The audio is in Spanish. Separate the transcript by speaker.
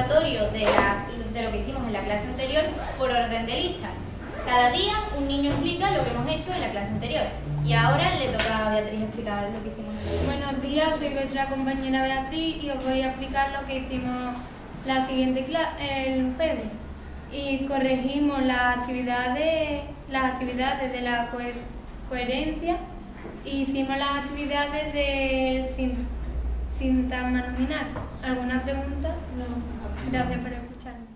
Speaker 1: recordatorio de lo que hicimos en la clase anterior por orden de lista. Cada día un niño explica lo que hemos hecho en la clase anterior. Y ahora le toca a Beatriz explicar lo que hicimos en la clase.
Speaker 2: Buenos días, soy vuestra compañera Beatriz y os voy a explicar lo que hicimos la siguiente clase, el jueves. Y corregimos las actividades de la coherencia y hicimos las actividades del sintagma nominal. ¿Alguna pregunta? No. Gracias por escucharme.